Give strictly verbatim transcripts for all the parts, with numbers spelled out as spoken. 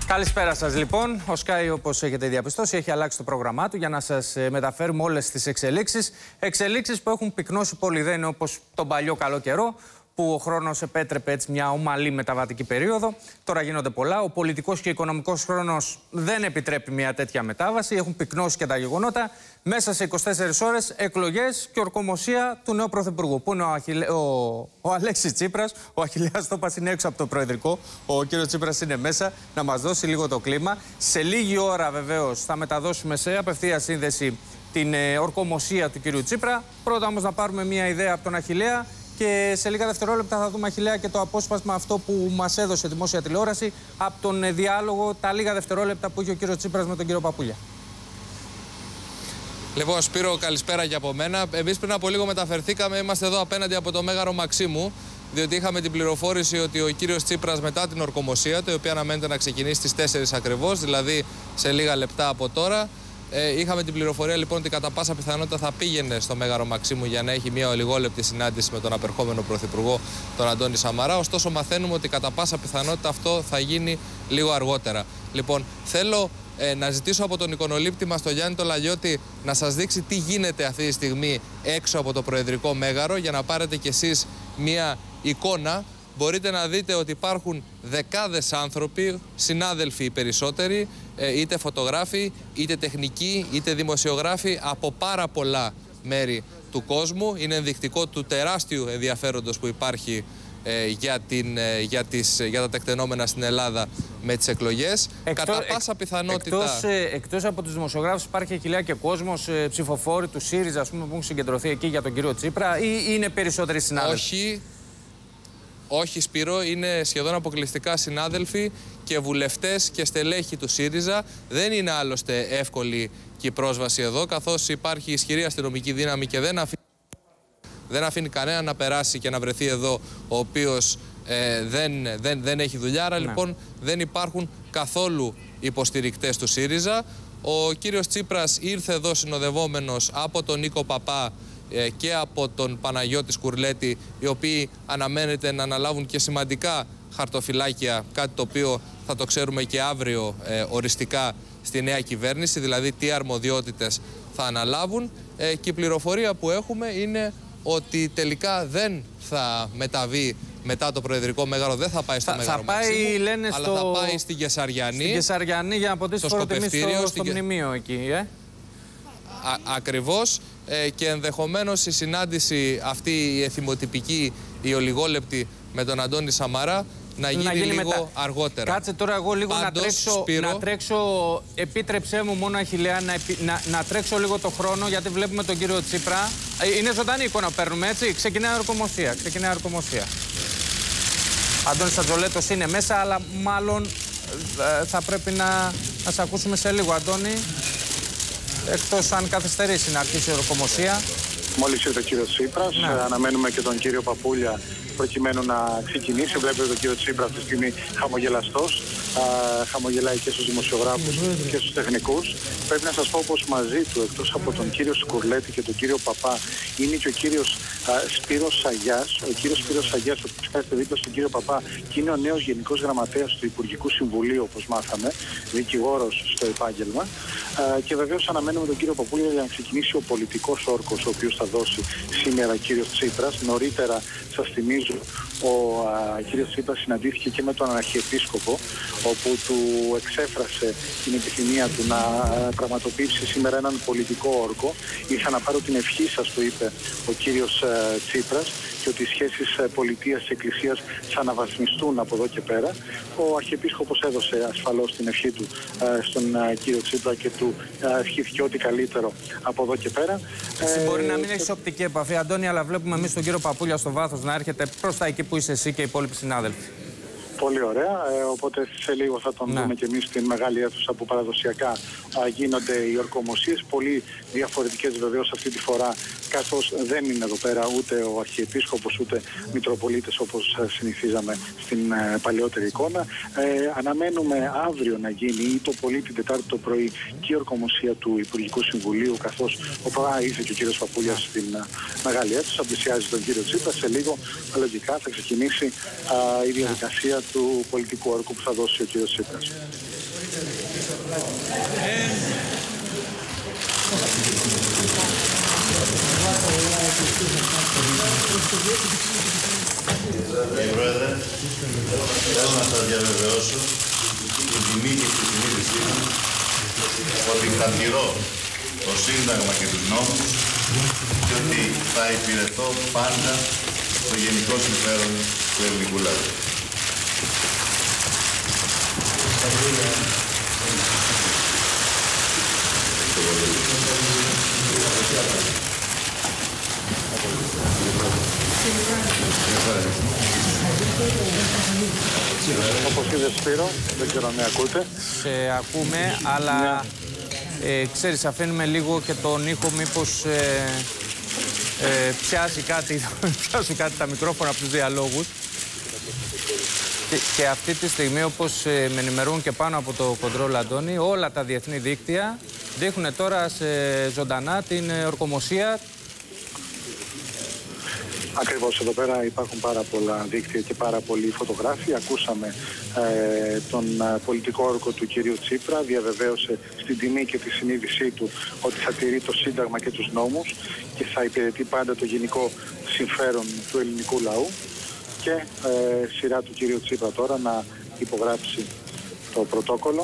Καλησπέρα σας λοιπόν. Ο Sky, όπως έχετε διαπιστώσει, έχει αλλάξει το πρόγραμμά του για να σας μεταφέρουμε όλες τις εξελίξεις. Εξελίξεις που έχουν πυκνώσει πολύ, δεν είναι όπως τον παλιό καλό καιρό, που ο χρόνος επέτρεπε έτσι μια ομαλή μεταβατική περίοδο. Τώρα γίνονται πολλά. Ο πολιτικός και οικονομικός χρόνος δεν επιτρέπει μια τέτοια μετάβαση. Έχουν πυκνώσει και τα γεγονότα. Μέσα σε είκοσι τέσσερις ώρες εκλογές και ορκομοσία του νέου πρωθυπουργού. Πού είναι ο, Αχιλε... ο... ο Αλέξης Τσίπρας. Ο Αχιλλέας Τόπας είναι έξω από το προεδρικό. Ο κύριος Τσίπρας είναι μέσα να μας δώσει λίγο το κλίμα. Σε λίγη ώρα βεβαίως θα μεταδώσουμε σε απευθεία σύνδεση την ε, ορκομοσία του κύριου Τσίπρα. Πρώτα όμως να πάρουμε μια ιδέα από τον Αχιλλέα. Και σε λίγα δευτερόλεπτα θα δούμε, Αχιλλέα, και το απόσπασμα αυτό που μας έδωσε δημόσια τηλεόραση από τον διάλογο, τα λίγα δευτερόλεπτα που είχε ο κύριος Τσίπρας με τον κύριο Παπούλια. Λοιπόν, Σπύρο, καλησπέρα και από μένα. Εμείς πριν από λίγο μεταφερθήκαμε, είμαστε εδώ απέναντι από το Μέγαρο Μαξίμου, διότι είχαμε την πληροφόρηση ότι ο κύριος Τσίπρας μετά την ορκομοσία του, η οποία αναμένεται να ξεκινήσει στις τέσσερις ακριβώς, δηλαδή σε λίγα λεπτά από τώρα. Ε, είχαμε την πληροφορία λοιπόν ότι κατά πάσα πιθανότητα θα πήγαινε στο Μέγαρο Μαξίμου για να έχει μια ολιγόλεπτη συνάντηση με τον απερχόμενο πρωθυπουργό, τον Αντώνη Σαμαρά. Ωστόσο, μαθαίνουμε ότι κατά πάσα πιθανότητα αυτό θα γίνει λίγο αργότερα. Λοιπόν, θέλω ε, να ζητήσω από τον εικονολήπτη μας, τον Γιάννη Τολαγιώτη, να σας δείξει τι γίνεται αυτή τη στιγμή έξω από το Προεδρικό Μέγαρο, για να πάρετε κι εσείς μια εικόνα. Μπορείτε να δείτε ότι υπάρχουν δεκάδες άνθρωποι, συνάδελφοι οι περισσότεροι, είτε φωτογράφοι, είτε τεχνικοί, είτε δημοσιογράφοι από πάρα πολλά μέρη του κόσμου. Είναι ενδεικτικό του τεράστιου ενδιαφέροντος που υπάρχει ε, για, την, ε, για, τις, για τα τεκτενόμενα στην Ελλάδα με τις εκλογές. Εκτός, Κατά πάσα πιθανότητα... Εκτός, ε, εκτός από τους δημοσιογράφους υπάρχει, Αχιλλέα, και κόσμος, ε, ψηφοφόροι του ΣΥΡΙΖΑ, ας πούμε, που έχουν συγκεντρωθεί εκεί για τον κύριο Τσίπρα, ή είναι περισσότεροι συνάδελφοι? Όχι. Όχι, Σπύρο, είναι σχεδόν αποκλειστικά συνάδελφοι και βουλευτές και στελέχοι του ΣΥΡΙΖΑ. Δεν είναι άλλωστε εύκολη και η πρόσβαση εδώ, καθώς υπάρχει ισχυρή αστυνομική δύναμη και δεν αφήνει, δεν αφήνει κανένα να περάσει και να βρεθεί εδώ ο οποίος ε, δεν, δεν, δεν έχει δουλειά. Άρα, ναι, λοιπόν δεν υπάρχουν καθόλου υποστηρικτές του ΣΥΡΙΖΑ. Ο κύριος Τσίπρας ήρθε εδώ συνοδευόμενος από τον Νίκο Παπά και από τον Παναγιώτη Σκουρλέτη, οι οποίοι αναμένεται να αναλάβουν και σημαντικά χαρτοφυλάκια, κάτι το οποίο θα το ξέρουμε και αύριο ε, οριστικά στη νέα κυβέρνηση, δηλαδή τι αρμοδιότητες θα αναλάβουν. Ε, και η πληροφορία που έχουμε είναι ότι τελικά δεν θα μεταβεί μετά το Προεδρικό Μέγαρο, δεν θα πάει στο θα, Μέγαρο θα Μαξίμου, πάει, λένε, αλλά στο... θα πάει στη Γεσαριανή. Στη Γεσαριανή για να αποτίσει φοροτιμή στο, στο, στο μνημείο εκεί, ε? Α, ακριβώς, ε, και ενδεχομένως η συνάντηση αυτή η εθιμοτυπική, η ολιγόλεπτη με τον Αντώνη Σαμαρά να γίνει, να γίνει λίγο μετά. αργότερα. Κάτσε τώρα εγώ λίγο Πάντως, να, τρέξω, Σπύρο... να τρέξω, επίτρεψέ μου μόνο, Αχιλλέα, να, να, να τρέξω λίγο το χρόνο, γιατί βλέπουμε τον κύριο Τσίπρα. Είναι ζωντανή εικόνα που παίρνουμε, έτσι. Ξεκινάει η ορκομοσία, ξεκινάει η ορκομοσία. Αντώνης Ατζολέτος είναι μέσα, αλλά μάλλον ε, θα πρέπει να, να σε ακούσουμε σε λίγο, Αντώνη. Εκτός αν καθυστερήσει να αρχίσει η ορκομοσία. Μόλις ήρθε ο κύριος Τσίπρας, ναι. αναμένουμε και τον κύριο Παπούλια προκειμένου να ξεκινήσει. Βλέπετε τον κύριο Τσίπρα αυτή τη στιγμή χαμογελαστός. Α, χαμογελάει και στους δημοσιογράφους και στους τεχνικούς. Πρέπει να σας πω πως μαζί του, εκτός από τον κύριο Σκουρλέτη και τον κύριο Παπά, είναι και ο κύριος α, Σπύρος Σαγιάς. Ο κύριος Σπύρος Σαγιάς, ο οποίος κάθεται δίπλα στον κύριο Παπά, και είναι ο νέος Γενικός Γραμματέας του Υπουργικού Συμβουλίου, όπως μάθαμε, δικηγόρος στο επάγγελμα. Α, και βεβαίως αναμένουμε τον κύριο Παπούλια για να ξεκινήσει ο πολιτικός όρκος, ο οποίος θα δώσει σήμερα ο κύριος Τσίπρας. Νωρίτερα, σας θυμίζω, ο α, κύριος Τσίπρας συναντήθηκε και με τον Αρχιεπίσκοπο, όπου του εξέφρασε την επιθυμία του να πραγματοποιήσει σήμερα έναν πολιτικό όρκο. Ήρθα να πάρω την ευχή σας, του είπε ο κύριος Τσίπρας, και ότι οι σχέσεις πολιτείας και εκκλησίας θα αναβαθμιστούν από εδώ και πέρα. Ο Αρχιεπίσκοπος έδωσε ασφαλώς την ευχή του στον κύριο Τσίπρα και του ευχήθηκε ό,τι καλύτερο από εδώ και πέρα. Εσύ ε, μπορεί να μην έχεις οπτική επαφή, Αντώνη, αλλά βλέπουμε εμείς τον κύριο Παπούλια στο βάθος να έρχεται προς τα εκεί που είσαι εσύ και οι υπόλοιποι συνάδελφοι. Πολύ ωραία, ε, οπότε σε λίγο θα τον ναι. δούμε και εμείς στην μεγάλη αίθουσα που παραδοσιακά α, γίνονται οι ορκομοσίες. Πολύ διαφορετικές βεβαίως αυτή τη φορά, καθώς δεν είναι εδώ πέρα ούτε ο Αρχιεπίσκοπος ούτε Μητροπολίτες όπως συνηθίζαμε στην ε, παλαιότερη εικόνα. Ε, αναμένουμε αύριο να γίνει ή το πολύ την Τετάρτη το πρωί και η ορκομοσία του Υπουργικού Συμβουλίου, καθώς ο Παπά ήρθε και ο κύριος Παπούλιας στην ε, μεγάλη αίθουσα, πλησιάζει τον κύριο Τσίπρα. Σε λίγο λογικά θα ξεκινήσει α, η διαδικασία του πολιτικού όρκου που θα δώσει ο κύριος Τσίπρας. Κύριε Πρόεδρε, θέλω να σας διαβεβαιώσω την τιμή και τη συνείδησή μου ότι θα τηρώ το Σύνταγμα και τους νόμους και ότι θα υπηρετώ πάντα το γενικό συμφέρον του ελληνικού λαού. Όπως είδες, Σπύρο, δεν ξέρω αν με ακούτε. Σε ακούμε, αλλά ε, ξέρεις, αφήνουμε λίγο και τον ήχο, μήπως ε, ε, πιάσει κάτι, πιάσουν κάτι τα μικρόφωνα από τους διαλόγους. Και, και αυτή τη στιγμή, όπως ε, με ενημερώνουν και πάνω από το Control, Αντώνη, όλα τα διεθνή δίκτυα δείχνουν τώρα σε ζωντανά την ε, ορκομοσία. Ακριβώς, εδώ πέρα υπάρχουν πάρα πολλά δίκτυα και πάρα πολλοί φωτογράφοι. Ακούσαμε ε, τον πολιτικό όρκο του κυρίου Τσίπρα, διαβεβαίωσε στην τιμή και τη συνείδησή του ότι θα τηρεί το Σύνταγμα και τους νόμους και θα υπηρετεί πάντα το γενικό συμφέρον του ελληνικού λαού. Και ε, σειρά του κυρίου Τσίπρα τώρα να υπογράψει το πρωτόκολλο.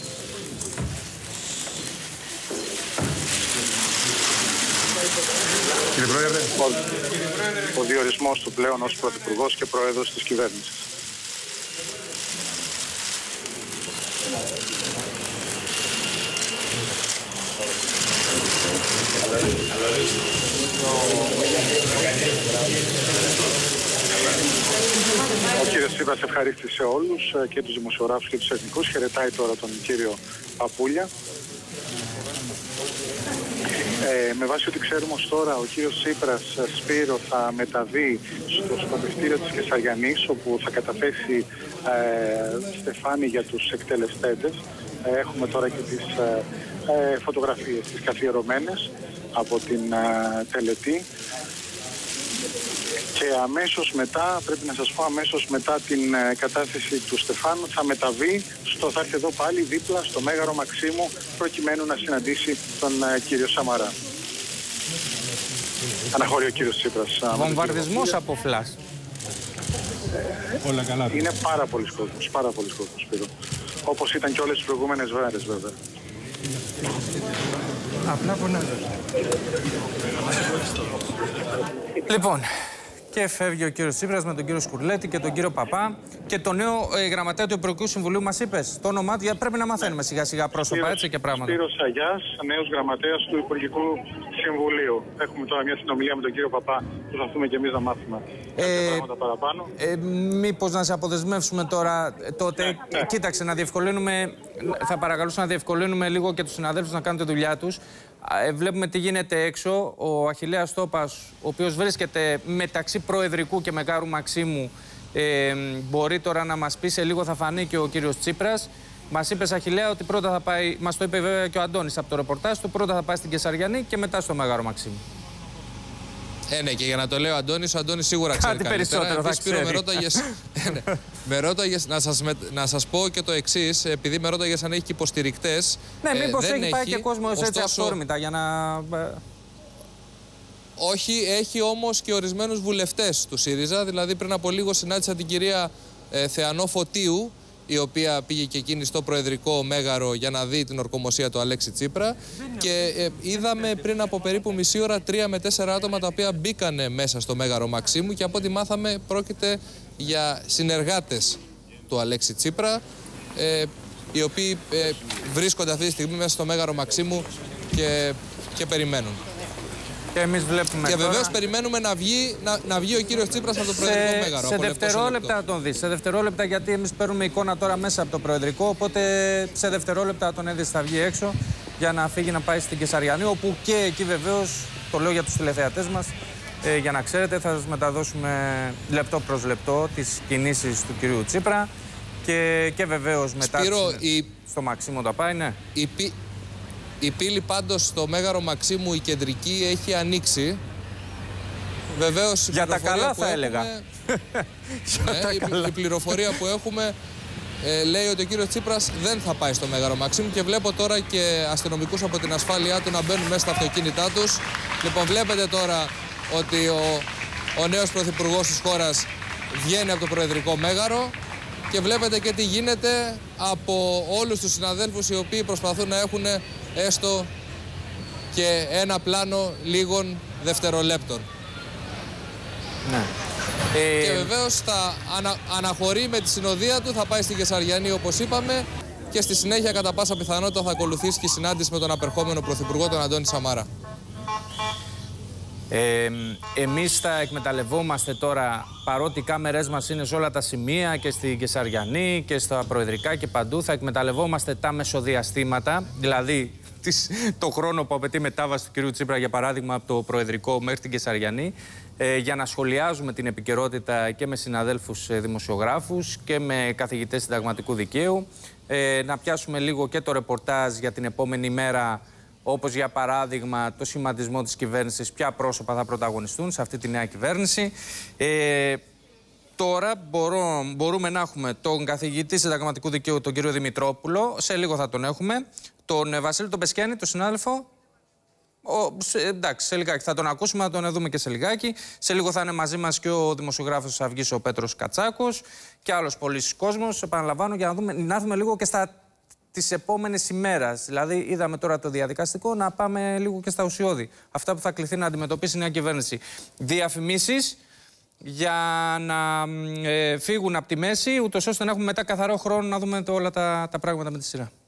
Κύριε Πρόεδρε. Ο, ο διορισμός του πλέον ως Πρωθυπουργός και Πρόεδρος της κυβέρνησης. Ο κύριος Τσίπρας ευχαρίστησε όλους και τους δημοσιογράφους και τους εθνικούς. Χαιρετάει τώρα τον κύριο Παπούλια. Ε, με βάση ό,τι ξέρουμε ως τώρα, ο κύριος Τσίπρας, Σπύρο, θα μεταβεί στο σκοπευτήριο της Κεσαριανής, όπου θα καταθέσει ε, στεφάνι για τους εκτελεστέντες. Ε, έχουμε τώρα και τις ε, ε, φωτογραφίες, τις καθιερωμένες από την ε, τελετή. Και αμέσως μετά, πρέπει να σας πω, αμέσως μετά την ε, κατάθεση του στεφάνου θα μεταβεί, στο, θα έρθει εδώ πάλι δίπλα στο Μέγαρο Μαξίμου, προκειμένου να συναντήσει τον ε, κύριο Σαμαρά. Αναχωρεί ο κύριος Τσίπρας. Βομβαρδισμός από φλάς. Ε, Όλα καλά. Είναι πάρα πολλοί κόσμος, πάρα πολλοί κόσμος, Σπύρο. Όπως ήταν και όλες τις προηγούμενες μέρες, βέβαια. Απλά φωνάζω. Λοιπόν, και φεύγει ο κύριος Τσίπρας με τον κύριο Σκουρλέτη και τον κύριο Παπά και το νέο ε, γραμματέα του Υπουργικού Συμβουλίου μας είπες το όνομά του, πρέπει να μαθαίνουμε σιγά σιγά πρόσωπα, έτσι και πράγματα. Σπύρος Αγιάς, νέος γραμματέας του Υπουργικού Συμβουλίου. Έχουμε τώρα μια συνομιλία με τον κύριο Παπά, προσπαθούμε και εμείς να μάθουμε ε, πράγματα παραπάνω. Ε, μήπως να σε αποδεσμεύσουμε τώρα τότε, ναι, ναι. Κοίταξε, να διευκολύνουμε, θα παρακαλούσα να διευκολύνουμε λίγο και τους συναδέλφους να κάνουν τη δουλειά τους. Ε, βλέπουμε τι γίνεται έξω. Ο Αχιλλέας Τόπας, ο οποίος βρίσκεται μεταξύ Προεδρικού και Μεγάρου Μαξίμου, ε, μπορεί τώρα να μας πει, σε λίγο θα φανεί και ο κύριος Τσίπρας. Μας είπε, Αχιλλέα, ότι πρώτα θα πάει, μας το είπε βέβαια και ο Αντώνης από το ρεπορτάζ του, πρώτα θα πάει στην Κεσαριανή και μετά στο Μέγαρο Μαξίμου. Ε, ναι, και για να το λέω ο Αντώνης, ο Αντώνης σίγουρα ξέρει κάτι καλύτερα. περισσότερο θα ξέρει. Με ρώταγες, ναι, με ρώταγες, να, σας, να σας πω και το εξής, επειδή με ρώταγες αν έχει και υποστηρικτές. Ναι, μήπως ε, έχει, έχει πάει και κόσμος ωστόσο, έτσι αυθόρμητα για να... Όχι, έχει όμως και ορισμένους βουλευτές του ΣΥΡΙΖΑ. Δηλαδή πριν από λίγο συνάντησα την κυρία ε, Θεανό Φωτίου, η οποία πήγε και εκείνη στο Προεδρικό Μέγαρο για να δει την ορκομοσία του Αλέξη Τσίπρα. Και ε, είδαμε πριν από περίπου μισή ώρα τρία με τέσσερα άτομα τα οποία μπήκανε μέσα στο Μέγαρο Μαξίμου και από ό,τι μάθαμε πρόκειται για συνεργάτες του Αλέξη Τσίπρα, ε, οι οποίοι ε, βρίσκονται αυτή τη στιγμή μέσα στο Μέγαρο Μαξίμου και, και περιμένουν. Και εμείς βλέπουμε. Και βεβαίως τώρα... περιμένουμε να βγει, να, να βγει ο κύριος Τσίπρας από το Προεδρικό σε, Μέγαρο. Σε δευτερόλεπτα θα τον δεις. Σε δευτερόλεπτα, γιατί εμείς παίρνουμε εικόνα τώρα μέσα από το Προεδρικό. Οπότε σε δευτερόλεπτα τον έδειξε, θα βγει έξω για να φύγει να πάει στην Κεσαριανή. Όπου και εκεί βεβαίως, το λέω για τους τηλεθεατές μας, ε, για να ξέρετε, θα σας μεταδώσουμε λεπτό προς λεπτό τις κινήσεις του κυρίου Τσίπρα. Και, και βεβαίως μετά. Σπύρο, της, η... στο Μαξίμου θα πάει, ναι. Η, Η πύλη πάντως στο Μέγαρο Μαξίμου, η κεντρική, έχει ανοίξει. Βεβαίως, για τα καλά θα έχουμε, έλεγα. ναι, η, η πληροφορία που έχουμε ε, λέει ότι ο κύριος Τσίπρας δεν θα πάει στο Μέγαρο Μαξίμου και βλέπω τώρα και αστυνομικούς από την ασφάλειά του να μπαίνουν μέσα στα αυτοκίνητά τους. Λοιπόν, βλέπετε τώρα ότι ο, ο νέος πρωθυπουργός της χώρας βγαίνει από το Προεδρικό Μέγαρο και βλέπετε και τι γίνεται από όλους τους συναδέλφους οι οποίοι προσπαθούν να έχουν έστω και ένα πλάνο λίγων δευτερολέπτων. Ναι. Και βεβαίως θα ανα, αναχωρεί με τη συνοδεία του, θα πάει στην Κεσαριανή όπως είπαμε και στη συνέχεια κατά πάσα πιθανότητα θα ακολουθήσει και η συνάντηση με τον απερχόμενο πρωθυπουργό τον Αντώνη Σαμάρα. Ε, εμείς θα εκμεταλλευόμαστε τώρα, παρότι οι κάμερές μας είναι σε όλα τα σημεία και στην Κεσαριανή και στα προεδρικά και παντού, θα εκμεταλλευόμαστε τα μεσοδιαστήματα, δηλαδή το χρόνο που απαιτεί μετάβαση του κυρίου Τσίπρα, για παράδειγμα, από το προεδρικό μέχρι την Κεσαριανή, ε, για να σχολιάζουμε την επικαιρότητα και με συναδέλφους ε, δημοσιογράφους και με καθηγητές συνταγματικού δικαίου, ε, να πιάσουμε λίγο και το ρεπορτάζ για την επόμενη μέρα, όπως για παράδειγμα το σχηματισμό της κυβέρνησης, ποια πρόσωπα θα πρωταγωνιστούν σε αυτή τη νέα κυβέρνηση. Ε, τώρα μπορώ, μπορούμε να έχουμε τον καθηγητή συνταγματικού δικαίου, τον κύριο Δημητρόπουλο, σε λίγο θα τον έχουμε, τον Βασίλη τον Πεσκένη, τον συνάδελφο. Ο, σε, εντάξει, σε λιγάκι θα τον ακούσουμε, θα τον δούμε και σε λιγάκι. Σε λίγο θα είναι μαζί μας και ο δημοσιογράφος της Αυγής, ο Πέτρος Κατσάκος, και άλλος πολλής κόσμος. Επαναλαμβάνω, για να δούμε, να δούμε λίγο και στα τις επόμενες ημέρες. Δηλαδή, είδαμε τώρα το διαδικαστικό, να πάμε λίγο και στα ουσιώδη. Αυτά που θα κληθεί να αντιμετωπίσει η νέα κυβέρνηση. Διαφημίσεις για να ε, φύγουν από τη μέση, ούτως ώστε να έχουμε μετά καθαρό χρόνο να δούμε το, όλα τα, τα πράγματα με τη σειρά.